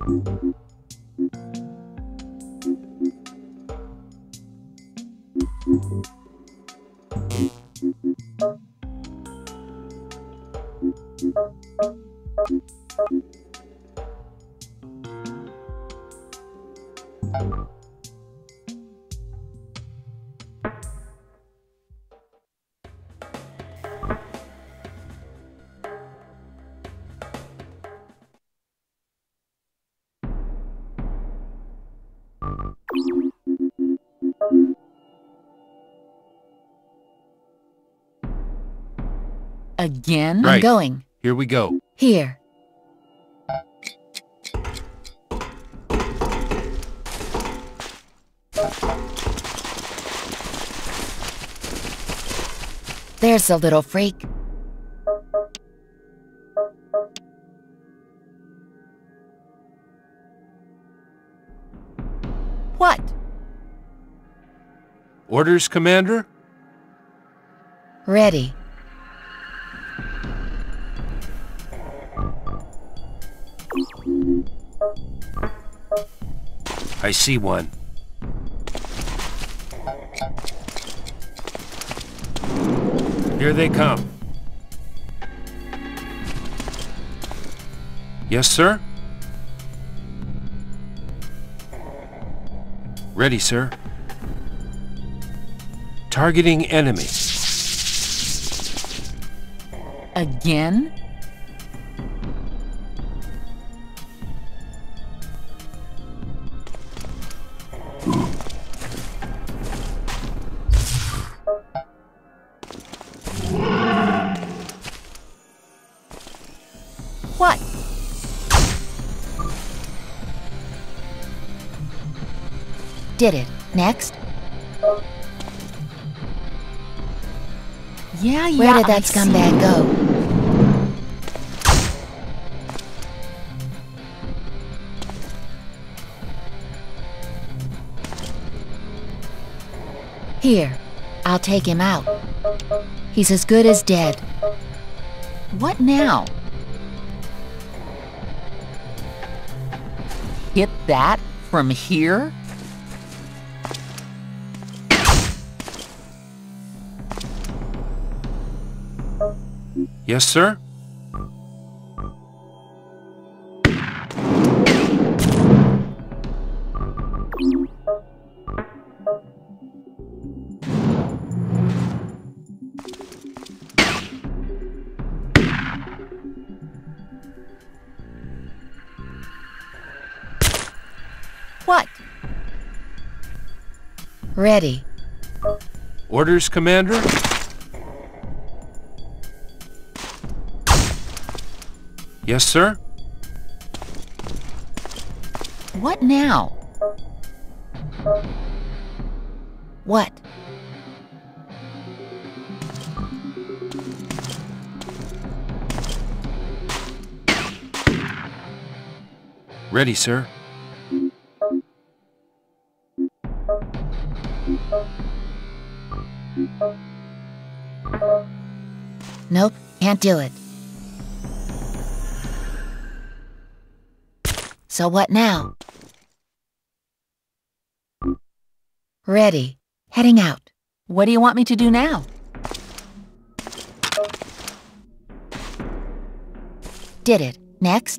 Again? Right. I'm going. Here we go. Here. There's a little freak. What? Orders, Commander? Ready. I see one. Here they come. Yes, sir? Ready, sir. Targeting enemy. Again? What? Did it. Next. Yeah. Where did that scumbag go? Here, I'll take him out. He's as good as dead. What now? Hit that from here? Yes, sir? What? Ready. Orders, Commander? Yes, sir? What now? What? Ready, sir. Nope, can't do it. So what now? Ready. Heading out. What do you want me to do now? Did it. Next.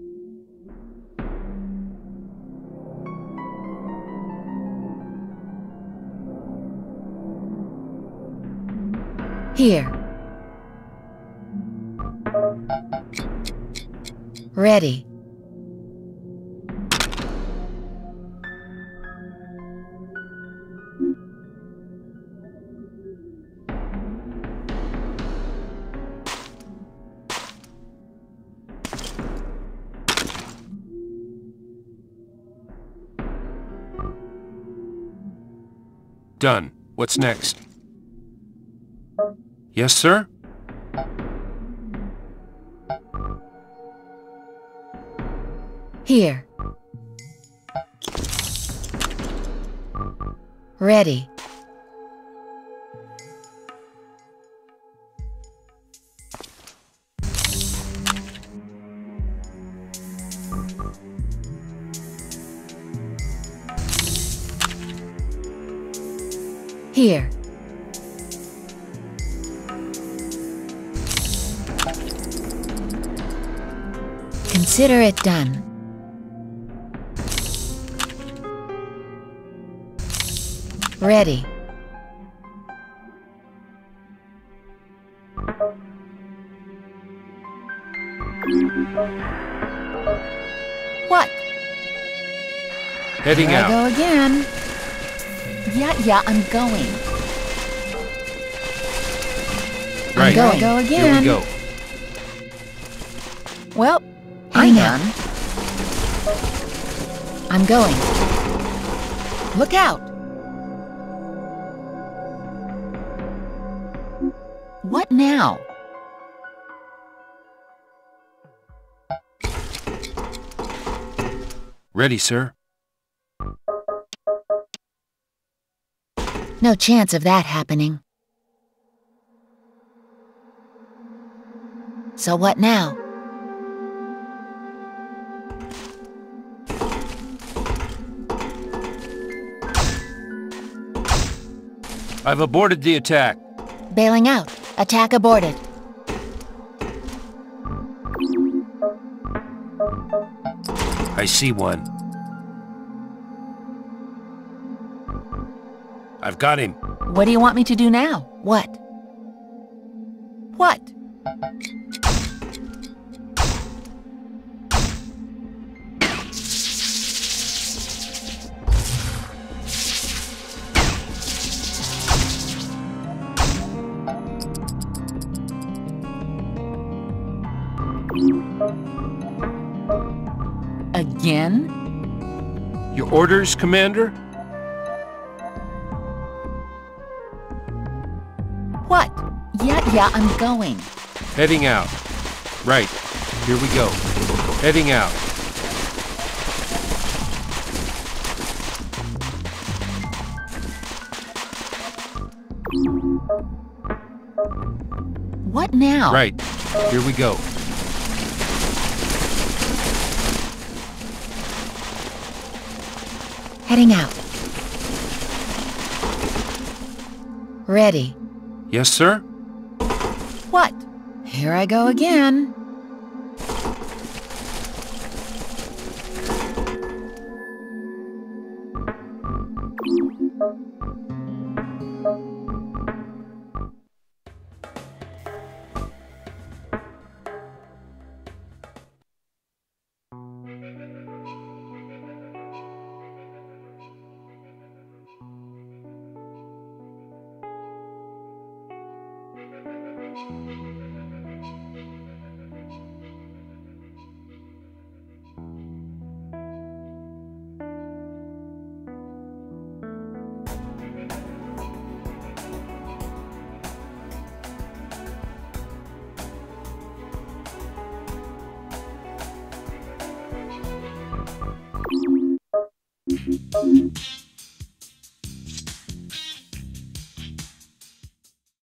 Here. Ready. Done. What's next? Yes, sir? Here. Ready. Here. Consider it done. Ready. What? Heading Here I out. go again. Yeah, I'm going. Right. Here I go Here again. we go. Well, hang on. I'm going. Look out! What now? Ready, sir. No chance of that happening. So what now? I've aborted the attack. Bailing out. Attack aborted. I see one. I've got him. What do you want me to do now? What? What? Again? Your orders, Commander? What? Yeah, I'm going. Heading out. Right. Here we go. Heading out. What now? Right. Here we go. Heading out. Ready. Yes, sir? What? Here I go again.